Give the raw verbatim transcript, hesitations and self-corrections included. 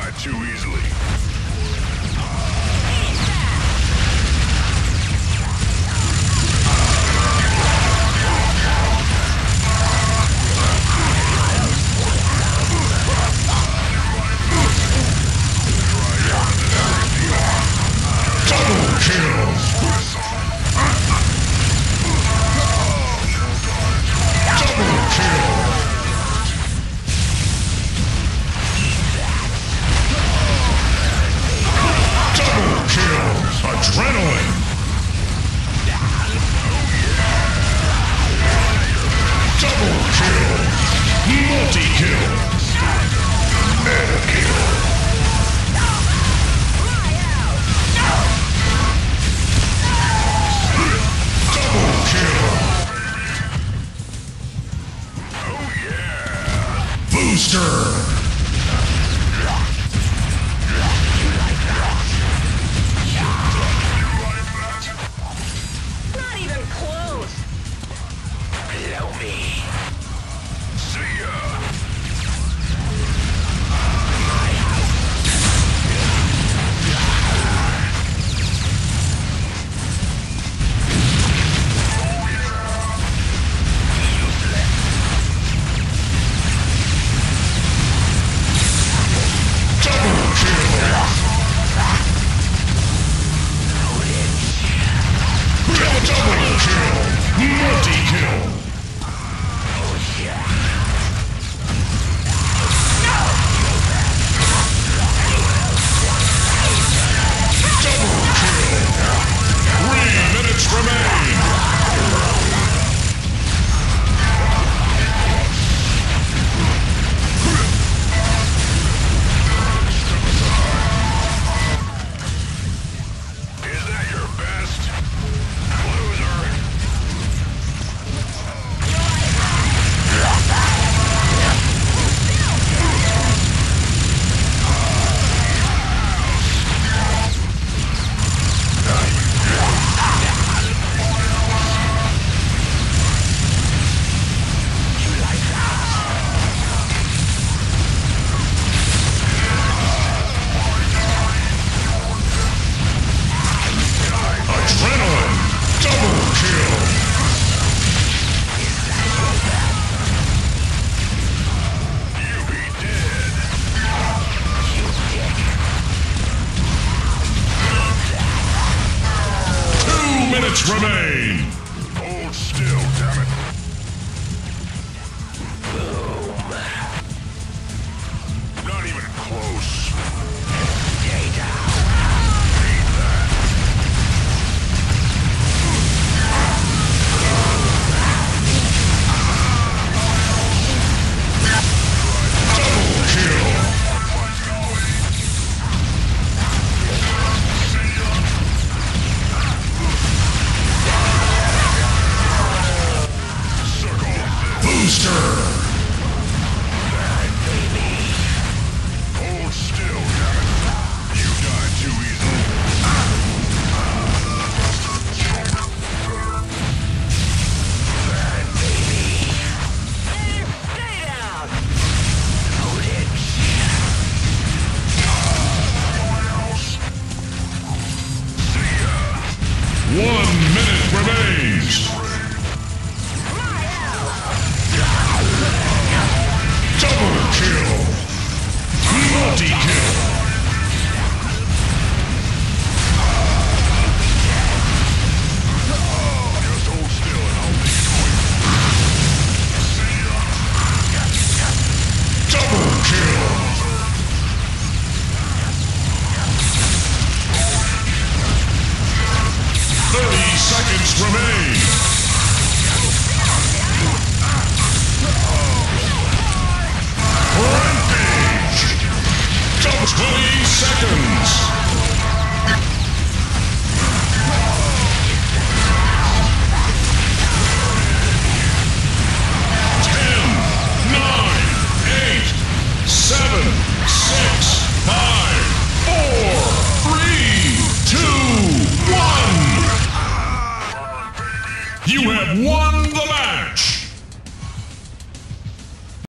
die too easily. Double kill! Double kill! Double kill! Adrenaline! Double kill! Multi-kill! Meta kill! Double kill! Oh yeah! Booster! Not even close. Blow me. See ya! Double kill! Double kill! Multi-kill! Double kill! Three minutes remain! Is that your best? Loser! Adrenaline! Double kill! You be dead! Two minutes remain! Hold still, damn it! Not even close. Stay down. Need that. Double kill! Booster! Hold still, damn it. You died too easily. Stay down. One minute remains! Double kill! Multi-kill! Just hold still and I'll decoy. Double kill! Thirty seconds remain! Rampage! Double twenty seconds! Ten, nine, eight, seven, six, five, four, three, two, one! You have one